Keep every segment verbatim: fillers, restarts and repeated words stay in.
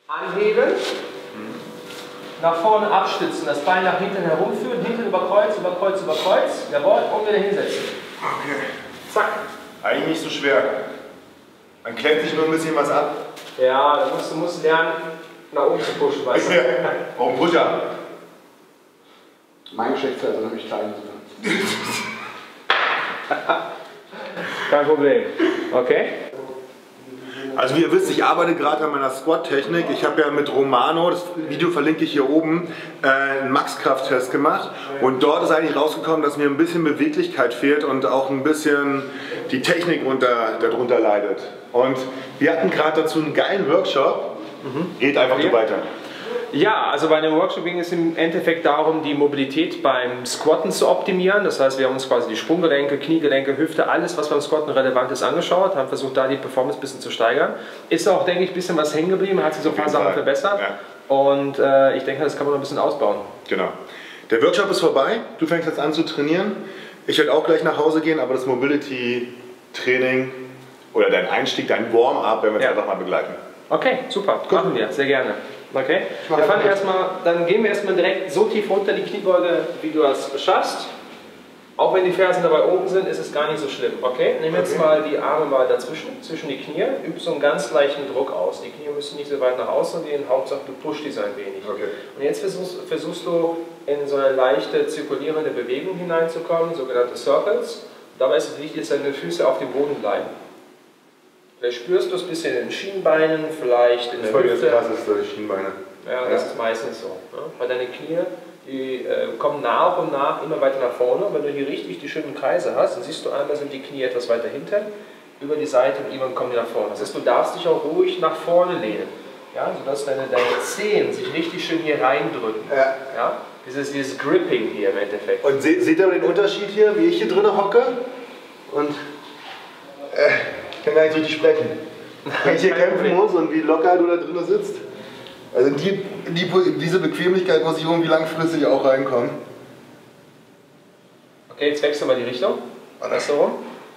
Anheben, nach vorne abstützen, das Bein nach hinten herumführen, hinten über Kreuz, über Kreuz, über Kreuz, jawohl, und wieder hinsetzen. Okay. Zack. Eigentlich nicht so schwer. Man klemmt sich nur ein bisschen was ab. Ja, da musst du musst lernen, nach oben zu pushen, weißt du. Warum Pusher? Mein Geschäftsfeld ist nämlich klein. Kein Problem. Okay. Also wie ihr wisst, ich arbeite gerade an meiner Squat-Technik. Ich habe ja mit Romano, das Video verlinke ich hier oben, äh, einen Max-Kraft-Test gemacht. Und dort ist eigentlich rausgekommen, dass mir ein bisschen Beweglichkeit fehlt und auch ein bisschen die Technik unter, darunter leidet. Und wir hatten gerade dazu einen geilen Workshop. Mhm. Geht einfach so weiter. Ja, also bei dem Workshop ging es im Endeffekt darum, die Mobilität beim Squatten zu optimieren. Das heißt, wir haben uns quasi die Sprunggelenke, Kniegelenke, Hüfte, alles, was beim Squatten relevant ist, angeschaut, haben versucht, da die Performance ein bisschen zu steigern. Ist auch, denke ich, ein bisschen was hängen geblieben, hat sich so ein paar Sachen verbessert. Ja. Und äh, ich denke, das kann man noch ein bisschen ausbauen. Genau. Der Workshop ist vorbei, du fängst jetzt an zu trainieren. Ich werde auch gleich nach Hause gehen, aber das Mobility-Training oder dein Einstieg, dein Warm-up werden wir jetzt ja. einfach mal begleiten. Okay, super, Gut. machen wir, sehr gerne. Okay, wir fangen erstmal, dann gehen wir erstmal direkt so tief runter die Kniebeuge, wie du das schaffst. Auch wenn die Fersen dabei oben sind, ist es gar nicht so schlimm. Okay, nimm jetzt okay. mal die Arme mal dazwischen, zwischen die Knie, üb so einen ganz leichten Druck aus. Die Knie müssen nicht so weit nach außen gehen, Hauptsache du pushst die so ein wenig. Okay. Und jetzt versuchst, versuchst du in so eine leichte zirkulierende Bewegung hineinzukommen, sogenannte Circles. Dabei ist es wichtig, dass deine Füße auf dem Boden bleiben. Vielleicht spürst du es ein bisschen in den Schienbeinen, vielleicht in der Hüfte. Das krasseste, die Schienbeine. Ja, das ja. ist meistens so. Ne? Weil deine Knie, die äh, kommen nach und nach immer weiter nach vorne. Und wenn du hier richtig die schönen Kreise hast, dann siehst du einmal sind die Knie etwas weiter hinten, über die Seite und irgendwann kommen die nach vorne. Das heißt, du darfst dich auch ruhig nach vorne lehnen, ja? Sodass deine, deine Zehen sich richtig schön hier reindrücken. Ja. Ja? Dieses, dieses Gripping hier im Endeffekt. Und se seht ihr den Unterschied hier, wie ich hier drin hocke? Und äh, ich kann gar nicht richtig sprechen. Wenn ich hier kämpfen muss und wie locker du da drin sitzt. Also die, die, diese Bequemlichkeit muss ich irgendwie langfristig auch reinkommen. Okay, jetzt wechseln wir die Richtung. Andersherum.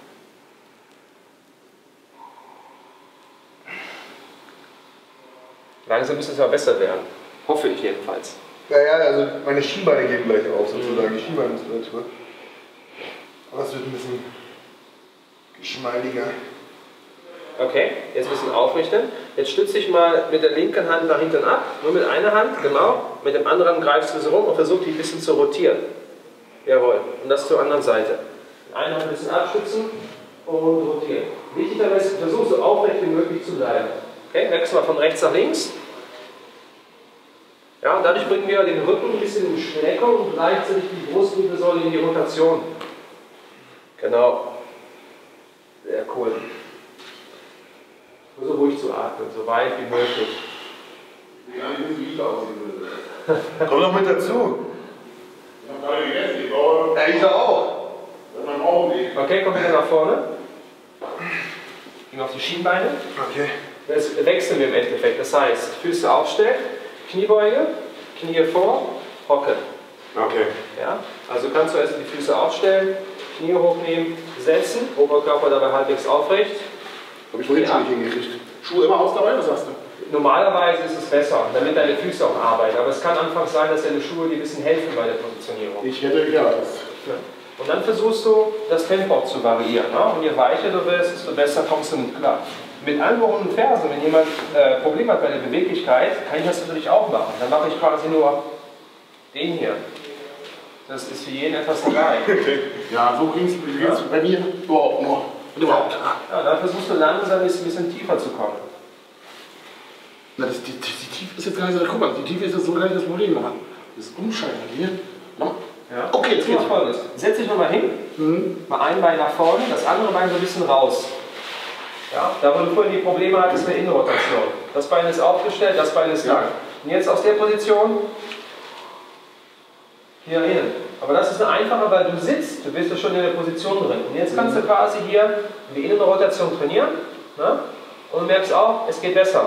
Langsam müsste es aber besser werden. Hoffe ich jedenfalls. Ja, ja, also meine Schienbeine gehen gleich auf, sozusagen, die Schienbeinmuskulatur. Aber es wird ein bisschen geschmeidiger. Okay, jetzt ein bisschen aufrichten. Jetzt stütze dich mal mit der linken Hand nach hinten ab, nur mit einer Hand, genau. Mit dem anderen greifst du so rum und versuch dich ein bisschen zu rotieren. Jawohl, und das zur anderen Seite. Eine Hand ein bisschen abstützen und rotieren. Wichtig dabei ist, versuch so aufrecht wie möglich zu bleiben. Okay, wechseln wir von rechts nach links. Ja, und dadurch bringen wir den Rücken ein bisschen in Streckung und gleichzeitig die Brustwirbelsäule in die Rotation. Genau. Sehr cool. Versuch ruhig zu atmen, so weit wie möglich. Ja, ich muss wie ich aussehen würde. Komm doch mit dazu. Ich habe gerade gegessen, ich brauche. Ja, ich auch. Man braucht nicht. Okay, komm wieder nach vorne. Gehen auf die Schienbeine. Okay. Das wechseln wir im Endeffekt. Das heißt, Füße aufstellen, Kniebeuge, Knie vor, Hocke. Okay. Ja? Also kannst du erst die Füße aufstellen, Knie hochnehmen, setzen, Oberkörper dabei halbwegs aufrecht. Habe ich vorhin schon nicht hingekriegt. Schuhe immer aus dabei, was sagst du? Normalerweise ist es besser, damit deine Füße auch arbeiten. Aber es kann anfangs sein, dass deine Schuhe dir ein bisschen helfen bei der Positionierung. Ich hätte ja das. Ja. Und dann versuchst du, das Tempo zu variieren. Ne? Und je weicher du wirst, desto besser kommst du mit klar. Mit angehobenen Fersen, wenn jemand äh, Probleme hat bei der Beweglichkeit, kann ich das natürlich auch machen. Dann mache ich quasi nur den hier. Das ist für jeden etwas dabei. Ja, so ging es ja. bei mir überhaupt noch. Überhaupt. Ja, dann versuchst du langsam ein bisschen tiefer zu kommen. Na, das, die, die, die Tiefe ist jetzt gar nicht so. Guck mal, die Tiefe ist jetzt so gar nicht das Problem. Das Umschalten hier. Ja. Okay, jetzt geht's folgendes. Setz dich nochmal hin. Mhm. Mal ein Bein nach vorne, das andere Bein so ein bisschen raus. Ja, da wo du vorhin die Probleme hattest mit der Innenrotation. Das Bein ist aufgestellt, das Bein ist lang. Und jetzt aus der Position hier innen. Aber das ist eine einfache, weil du sitzt, du bist ja schon in der Position drin. Und jetzt kannst du quasi hier die Innenrotation trainieren. Ne? Und du merkst auch, es geht besser.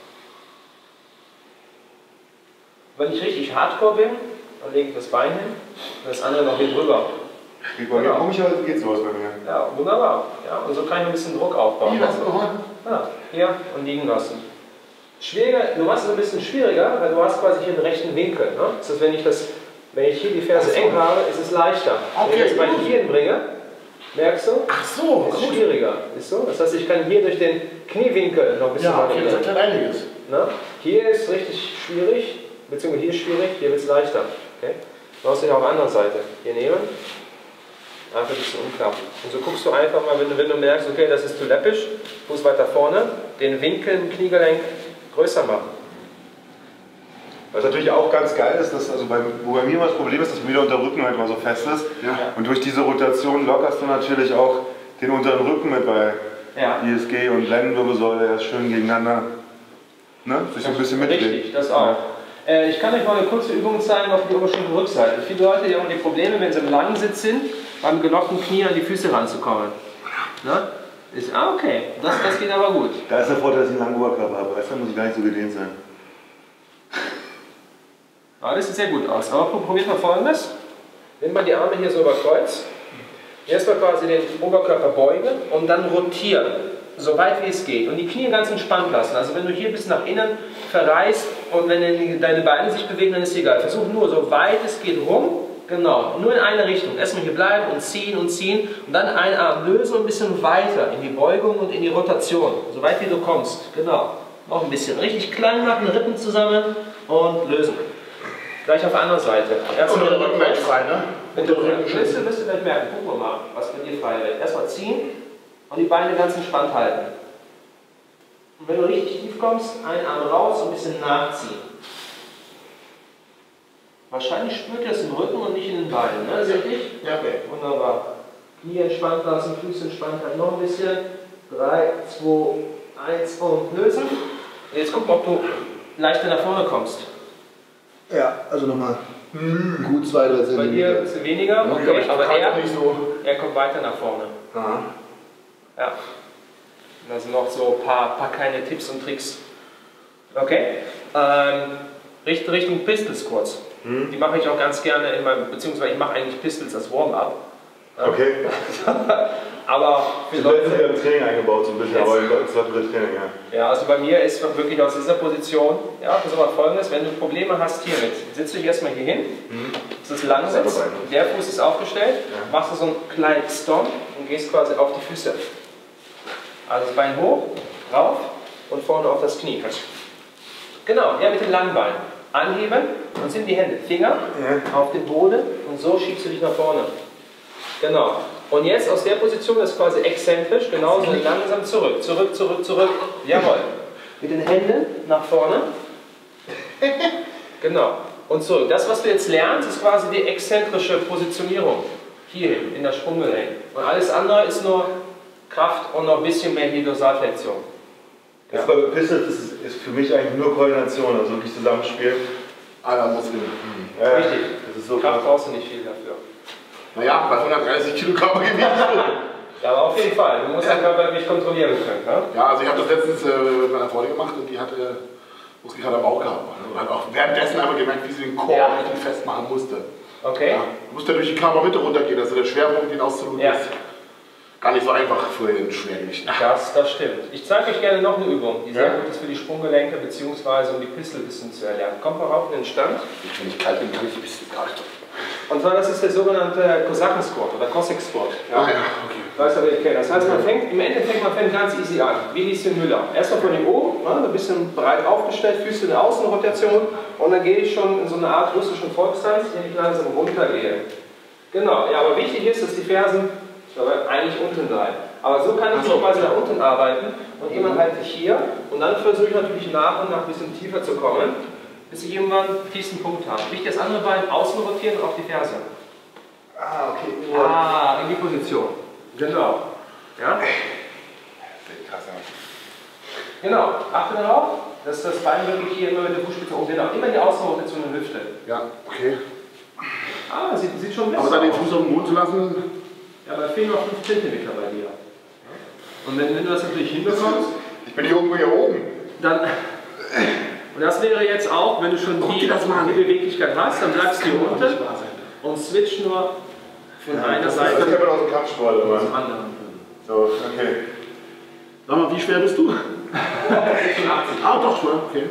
Wenn ich richtig hardcore bin, dann lege ich das Bein hin und das andere noch hier drüber. Wie bei mir komischerweise geht's los bei mir. Ja, wunderbar. Ja, und so kann ich ein bisschen Druck aufbauen. Hier lassen wir mal. Ja, hier und liegen lassen. Schwieriger, du machst es ein bisschen schwieriger, weil du hast quasi hier einen rechten Winkel. Ne? Das heißt, wenn ich, das, wenn ich hier die Ferse eng habe, ist es leichter. Okay, wenn ich das Bein hier hinbringe, merkst du? Ach so, ist gut. Schwieriger. Ist so? Das heißt, ich kann hier durch den Kniewinkel noch ein bisschen ja, okay, das erklärt einiges. Ne? Hier ist richtig schwierig, beziehungsweise hier ist schwierig, hier wird es leichter. Okay? Du brauchst dich auf der anderen Seite hier nehmen. Einfach ein bisschen umklappen. Und so guckst du einfach mal, wenn du, wenn du merkst, okay, das ist zu läppisch, Fuß weiter vorne, den Winkel im Kniegelenk größer machen. Was natürlich auch ganz geil ist, dass, also bei, wo bei mir immer das Problem ist, dass mir der Unterrücken halt mal so fest ist. Ja. Und durch diese Rotation lockerst du natürlich auch den unteren Rücken mit bei ja. I S G und Lendenwirbelsäule erst schön gegeneinander. Ne? Sich so ein bisschen mitlegen. Richtig, das auch. Ja. Äh, ich kann euch mal eine kurze Übung zeigen auf die Oberschenkelrückseite. Viele Leute die haben die Probleme, wenn sie im langen Sitz sind, beim gelockten Knie an die Füße ranzukommen. Ne? Ist, ah, okay, das, das geht aber gut. Da ist der Vorteil, dass ich einen langen Oberkörper habe. Weißt du, muss ich gar nicht so gedehnt sein. Ah, das sieht sehr gut aus. Aber probiert mal Folgendes. Nimm mal die Arme hier so über Kreuz. Erstmal quasi den Oberkörper beugen und dann rotieren, so weit wie es geht. Und die Knie ganz entspannt lassen. Also wenn du hier bis nach innen verreist und wenn deine Beine sich bewegen, dann ist es egal. Versuch nur, so weit es geht rum, genau, nur in eine Richtung. Erstmal hier bleiben und ziehen und ziehen und dann einen Arm lösen und ein bisschen weiter in die Beugung und in die Rotation. So weit wie du kommst, genau. Noch ein bisschen. Richtig klein machen, Rippen zusammen und lösen. Gleich auf der anderen Seite. Erstmal und der Rücken wird frei, ne? Wenn du wirst du, wirst du gleich merken. Guck mal, was bei dir frei wird. Erstmal ziehen und die Beine ganz entspannt halten. Und wenn du richtig tief kommst, einen Arm raus und ein bisschen nachziehen. Wahrscheinlich spürt ihr es im Rücken und nicht in den Beinen, ne? Ist richtig? Ja. Okay, wunderbar. Knie entspannt lassen, Füße entspannt halten. Noch ein bisschen. drei, zwei, eins und lösen. Und jetzt guck mal, ob du leichter nach vorne kommst. Ja, also nochmal gut zwei, drei Zentimeter. Bei dir ist es weniger, okay, okay, aber er, nicht so. er kommt weiter nach vorne. Aha. Ja. Das sind noch so ein paar, paar kleine Tipps und Tricks. Okay? Ähm, Richtung, Richtung Pistols kurz. Hm. Die mache ich auch ganz gerne in meinem, beziehungsweise ich mache eigentlich Pistols als Warm-up. Okay. Aber für die Leute sind ja im Training eingebaut, so ein bisschen, aber das war für Training, ja. Ja, also bei mir ist wirklich aus dieser Position, ja, das ist aber Folgendes, wenn du Probleme hast hiermit, sitzt du dich erstmal hier hin, mhm. das ist Langsitz, der Fuß ist aufgestellt, ja. Machst du so einen kleinen Stomp und gehst quasi auf die Füße. Also das Bein hoch, rauf und vorne auf das Knie. Genau, ja, mit dem langen Bein. Anheben und sind die Hände, Finger ja. auf den Boden und so schiebst du dich nach vorne. Genau. Und jetzt aus der Position, das ist quasi exzentrisch, genauso langsam zurück, zurück, zurück, zurück. Jawohl. Mit den Händen nach vorne. Genau. Und zurück. Das, was du jetzt lernst, ist quasi die exzentrische Positionierung. Hierhin, in der Sprunggelenk. Und alles andere ist nur Kraft und noch ein bisschen mehr die Dosatflexion. Ja. Das bei Pistols ist, ist für mich eigentlich nur Koordination, also wirklich Zusammenspiel. Aller Muskeln. Mhm. Ja, richtig. Das ist so Kraft brauchst du nicht viel dafür. Naja, bei hundertdreißig Kilo Körpergewicht. Ja, aber auf jeden Fall. Du musst dein Körpergewicht kontrollieren können. Ne? Ja, also ich habe das letztens äh, mit meiner Freundin gemacht und die hatte Muskelkater am Bauch gehabt. Und hat auch währenddessen einmal gemerkt, wie sie den Chor ja. richtig festmachen musste. Okay. Ja, du musst ja durch die Körpermitte runtergehen, also der Schwerpunkt, den auszulösen ja. ist. Gar nicht so einfach für den Schwergewicht. Das, das stimmt. Ich zeige euch gerne noch eine Übung, die sehr ja. gut ist für die Sprunggelenke bzw. um die Pistol ein bisschen zu erlernen. Kommt mal rauf in den Stand. Wenn ich kalt bin, kann ich die Pistol gar nicht. Und zwar, das ist der sogenannte Kosaken-Squat oder Cossack-Squat. Ja? Ah ja, okay. Weißt du, okay. Das heißt, man fängt, im Endeffekt man fängt ganz easy an, wie Lieschen Müller. Erstmal von hier oben, ne, ein bisschen breit aufgestellt, Füße in der Außenrotation und dann gehe ich schon in so eine Art russischen Volkstanz, indem ich langsam runtergehe. Genau, ja, aber wichtig ist, dass die Fersen aber eigentlich unten bleiben. Aber so kann ich so quasi nach unten arbeiten und jemand halte ich hier und dann versuche ich natürlich nach und nach ein bisschen tiefer zu kommen, bis ich irgendwann den tiefsten Punkt habe. Wichtig, das andere Bein außen rotieren und auf die Ferse. Ah, okay. Ah, in die Position. Genau. Ja? Krass, ja. Genau. Achte darauf, dass das Bein wirklich hier immer mit der Fußspitze oben genau. Immer die Außenrotation in der Hüfte. Ja, okay. Ah, sieht, sieht schon besser aus. Aber dann den Fuß auf den Boden zu lassen. Ja, aber fehlen noch fünf Zentimeter bei dir. Und wenn, wenn du das natürlich hinbekommst. Ich bin hier irgendwo hier oben. Dann. Und das wäre jetzt auch, wenn du schon die, die Beweglichkeit hast, dann bleibst du hier unten und switch nur von ja, einer Seite das aus dem Kampfsport zum anderen. So, okay. Sag mal, wie schwer bist du? sechsundachtzig. Ah, doch schon, okay.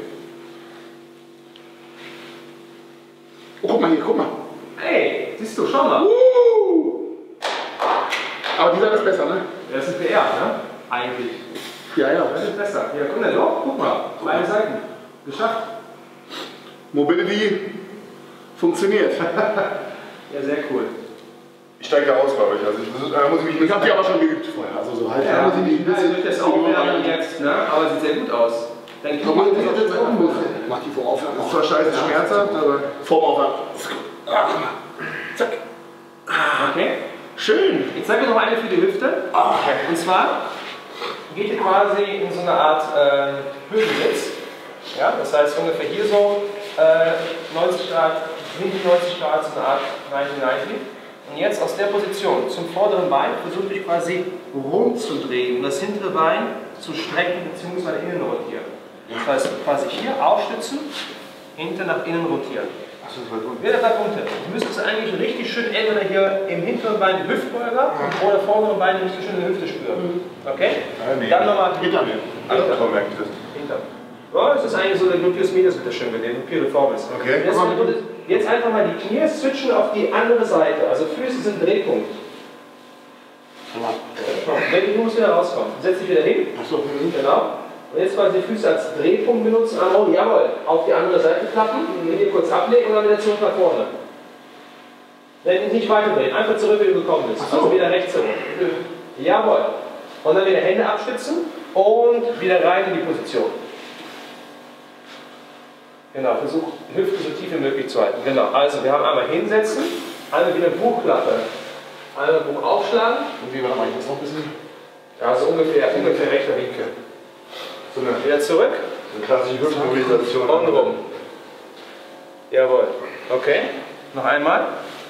Oh, guck mal hier, guck mal. Hey, siehst du, schau mal. Uh! Aber dieser ist besser, ne? Das ist der, ne? Eigentlich. Ja, ja. Das ist besser. Ja, guck mal, doch, guck mal. Beide Seiten. Geschafft. Mobility funktioniert. Ja, sehr cool. Ich steige da aus, glaube ich. Also ich muss, äh, muss ich mich Ich habe die aber schon geübt vorher. Also so halt. Ja, muss ich mich ein also bisschen. ich das auch lernen jetzt, ne? Aber sieht sehr gut aus. Dann Warum macht das jetzt auch ein bisschen? Mach die vor Aufwärmen. Das ist zwar scheiße schmerzhaft, aber. Vorm Aufwärmen. Ah, zack. Okay. Schön. Ich zeige noch eine für die Hüfte. Und zwar geht ihr quasi in so eine Art äh, Höhensitz. Ja, das heißt ungefähr hier so äh, neunzig Grad, hinten neunzig Grad, so eine Art neunzig neunzig. Und jetzt aus der Position zum vorderen Bein versuche ich quasi rumzudrehen, um das hintere Bein zu strecken bzw. innen rotieren. Das heißt quasi hier aufstützen, hinten nach innen rotieren. Wieder da runter. Du müsstest eigentlich richtig schön entweder hier im hinteren Bein den Hüftbeuger oder vorderen Bein nicht so schön in die Hüfte spüren. Okay? Ah, nee. Dann nochmal Hinter mir. Also, daran merke ich das. hinter. Ja, das ist eigentlich so der Gluteus Medius wird das schön mit dem Piriformis. Okay. Jetzt, jetzt einfach mal die Knie switchen auf die andere Seite. Also Füße sind Drehpunkt. Wenn die Fuß wieder rauskommen, setz dich wieder hin. Achso. Genau. Und jetzt quasi die Füße als Drehpunkt benutzen. Oh, jawohl. Auf die andere Seite klappen, hier kurz ablegen und dann wieder zurück nach vorne. Wenn nicht weiter drehen, einfach zurück, wie du gekommen bist. So. Also wieder rechts zurück. Jawohl. Und dann wieder Hände abstützen und wieder rein in die Position. Genau, versuch Hüfte so tief wie möglich zu halten. Genau, also wir haben einmal hinsetzen, einmal wieder Buchklappe. Einmal Buch aufschlagen. Und wie war mache ich das noch ein bisschen? Ja, so ungefähr, ungefähr rechter Winkel. So, dann wieder zurück. Eine klassische Hüftmobilisation. Und rum. Jawohl. Okay. Noch einmal.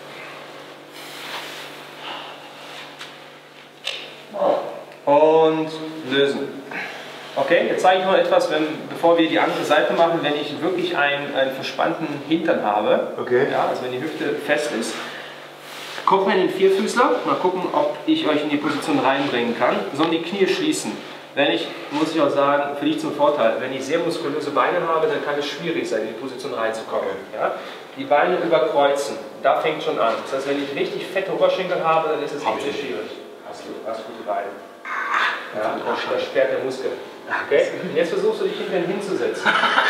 Und lösen. Okay, jetzt zeige ich noch etwas, wenn, bevor wir die andere Seite machen, wenn ich wirklich einen, einen verspannten Hintern habe. Okay. Ja, also wenn die Hüfte fest ist. Guckt mal in den Vierfüßler, mal gucken, ob ich euch in die Position reinbringen kann. Sollen die Knie schließen. Wenn ich, muss ich auch sagen, für dich zum Vorteil, wenn ich sehr muskulöse Beine habe, dann kann es schwierig sein, in die Position reinzukommen. Ja? Die Beine überkreuzen, da fängt schon an. Das heißt, wenn ich richtig fette Oberschenkel habe, dann ist es Hab richtig ich. schwierig. Hast du, hast gute Beine. Ja, da sperrt der Muskel. Okay? Und jetzt versuchst du dich hinterher hinzusetzen.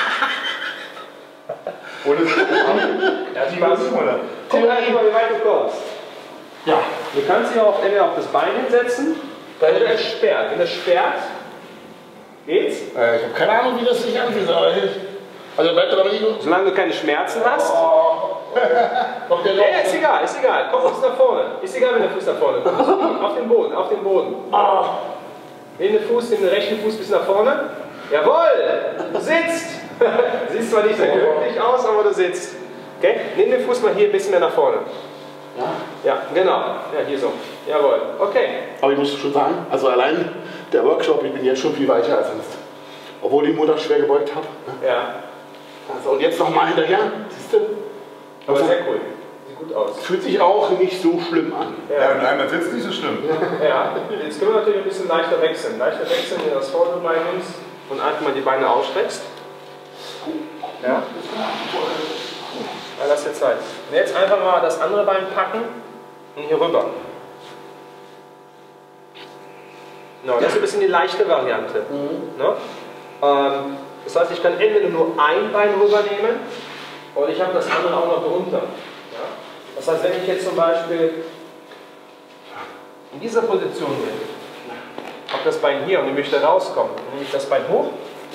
Ohne so Ja, Spaß. Guck einfach mal, wie weit du kommst. Ja. Du kannst dich auch entweder auf das Bein hinsetzen, weil er sperrt. Wenn er sperrt, geht's. Äh, ich habe keine Ahnung, wie das sich anfühlt, aber also bleibt aber nicht gut. Solange du keine Schmerzen hast. Doch der Ja, ja, ist egal, ist egal. Kopf ist nach vorne. Ist egal, wenn der Fuß nach vorne kommt. Auf den Boden, auf den Boden. Nimm den Fuß, nimm den rechten Fuß bis nach vorne. Jawohl! Du sitzt! Siehst zwar nicht sehr glücklich aus, aber du sitzt. Okay? Nimm den Fuß mal hier ein bisschen mehr nach vorne. Ja. Ja, genau. Ja, hier so. Jawohl. Okay. Aber ich muss schon sagen, also allein der Workshop, ich bin jetzt schon viel weiter als sonst. Obwohl ich Mutter schwer gebeugt habe. Ja. Also, und jetzt nochmal hinterher, siehst du? Aber Also, sehr cool. Sieht gut aus. fühlt sich auch nicht so schlimm an. Ja, und einmal sitzt nicht so schlimm. Ja. Jetzt können wir natürlich ein bisschen leichter wechseln. Leichter wechseln, wenn du das vordere Bein nimmst und einfach mal die Beine ausstreckst. Ja. Ja, lass dir Zeit. Und jetzt einfach mal das andere Bein packen und hier rüber. No, das ist ein bisschen die leichte Variante. Mhm. Ne? Ähm, das heißt, ich kann entweder nur ein Bein rübernehmen oder ich habe das andere auch noch drunter. Ja? Das heißt, wenn ich jetzt zum Beispiel in dieser Position bin, habe das Bein hier und ich möchte rauskommen, dann nehme ich das Bein hoch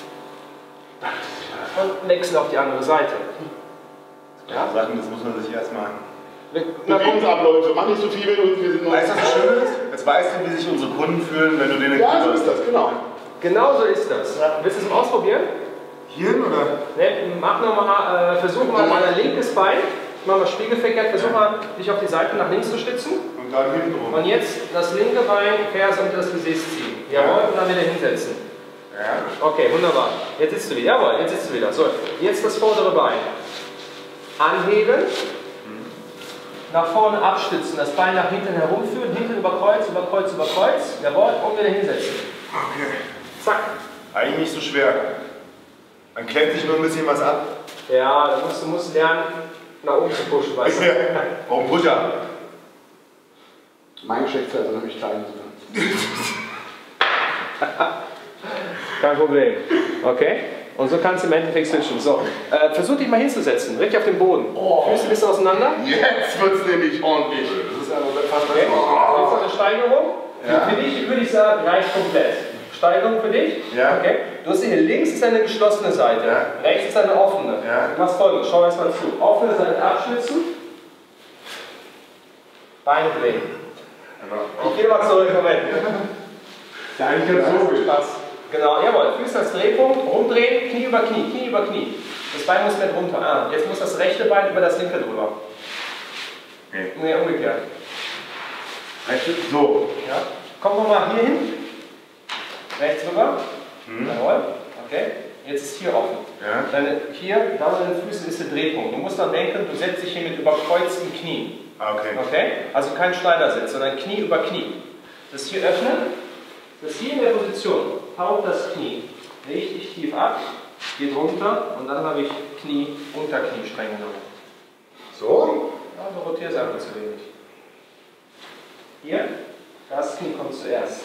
und wechsle auf die andere Seite. Ja, Sachen, das muss man sich erstmal. Bewegungsabläufe, mach nicht so viel, wenn du wir sind noch. Weißt du, was das Schöne ist? Jetzt weißt du, wie sich unsere Kunden fühlen, wenn du denen Ja, so ist das, genau. Genau so ist das. Ja. Willst du es mal ausprobieren? Hierhin oder? Ne, mach nochmal, äh, versuch mal dein linkes Bein, mach mal spiegelverkehrt, versuch mal dich auf die Seite nach links zu stützen. Und dann hinten rum. Und jetzt das linke Bein Ferse unter das Gesäß ziehen. Jawohl, und dann wieder hinsetzen. Ja. Okay, wunderbar. Jetzt sitzt du wieder. Jawohl, jetzt sitzt du wieder. So, jetzt das vordere Bein. Anheben. Nach vorne abstützen, das Bein nach hinten herumführen, hinten über Kreuz, über Kreuz, über Kreuz. Jawohl, und wieder hinsetzen. Okay. Zack. Eigentlich nicht so schwer. Man klemmt sich nur ein bisschen was ab. Ja, du musst, du musst lernen, nach oben zu pushen, weißt du? Warum Pusher? Mein Geschlechtsteil ist nämlich klein. Kein Problem. Okay? Und so kannst du im Endeffekt switchen. So, äh, versuch dich mal hinzusetzen, richtig auf den Boden. Oh. Füße ein bisschen auseinander. Jetzt wird es nämlich ordentlich. Das ist aber fast Okay. Jetzt noch eine Steigerung. Ja. Für dich würde ich sagen, reicht komplett. Steigerung für dich. Ja. Okay. Du hast hier links ist eine geschlossene Seite, Ja. rechts ist eine offene. Ja. Du machst folgendes, schau erst mal zu. Offene Seite abstützen, Beine drehen. Ich gehe mal zurück, Moment. Ja, eigentlich ganz logisch. Spaß. Genau, jawohl. Füße als Drehpunkt, rumdrehen, Knie über Knie, Knie über Knie. Das Bein muss mit runter. Ah, jetzt muss das rechte Bein über das linke drüber. Okay. Nee, umgekehrt. So. Ja. Kommen wir mal hier hin. Rechts rüber. Mhm. Jawohl. Okay. Jetzt ist hier offen. Ja. Dann hier, da bei den Füßen ist der Drehpunkt. Du musst dann denken, du setzt dich hier mit überkreuzten Knien. Ah, okay. Okay? Also kein Schneidersitz, sondern Knie über Knie. Das hier öffnen. Das hier in der Position. Haut das Knie richtig tief ab. Geht runter. Und dann habe ich Knie unter Kniestränge. So? Ja, du rotierst einfach zu wenig. Hier. Das Knie kommt zuerst.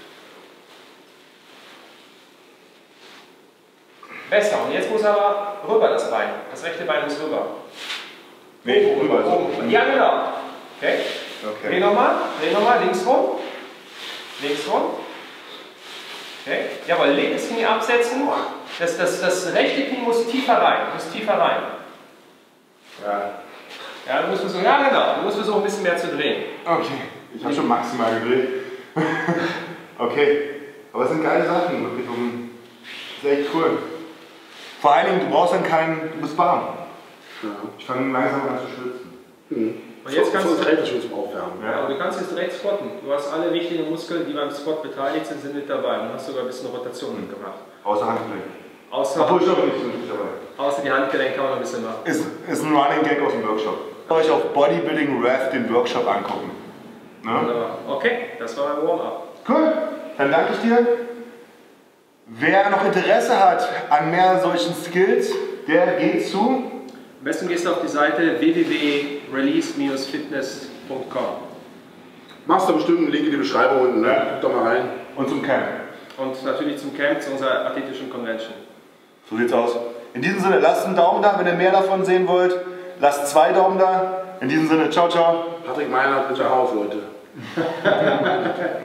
Besser. Und jetzt muss aber rüber das Bein. Das rechte Bein muss rüber. Nee, rüber. Oben. Ja, genau. Okay. Okay. Dreh nochmal. Dreh nochmal. Links rum. Links rum. Okay. Jawohl. Linkes Knie absetzen. Das, das, das rechte Knie muss tiefer rein. Muss tiefer rein. Ja. Ja, du musst versuchen. Ja, genau. Du musst versuchen, ein bisschen mehr zu drehen. Okay. Ich habe schon maximal gedreht. Okay. Aber es sind geile Sachen, wirklich. Das ist echt cool. Vor allen Dingen, du brauchst dann keinen. Du bist warm. Ja. Ich fange langsam an zu schwitzen. Mhm. Und jetzt kannst du du. das schon zum Aufwärmen. Ja, aber du kannst jetzt direkt squatten. Du hast alle wichtigen Muskeln, die beim Squat beteiligt sind, sind mit dabei. Und hast sogar ein bisschen Rotation mitgemacht. Außer Handgelenk. Außer, Obwohl ich glaube nicht so nicht dabei. außer die Handgelenke kann man noch ein bisschen machen. Ist, ist ein Running Gag aus dem Workshop. Euch auf Bodybuilding Rev den Workshop angucken. Ne? Wunderbar. Okay, das war mein Warm-up. Cool, dann danke ich dir. Wer noch Interesse hat an mehr solchen Skills, der geht zu. Am besten gehst du auf die Seite w w w punkt release Bindestrich fitness punkt com. Machst du bestimmt einen Link in die Beschreibung unten, ne? Ja. Guck doch mal rein. Und zum Camp. Und natürlich zum Camp, zu unserer athletischen Convention. So sieht's aus. In diesem Sinne, lasst einen Daumen da, wenn ihr mehr davon sehen wollt. Lasst zwei Daumen da. In diesem Sinne, ciao, ciao. Patrick Meinert, bitte auf, Leute.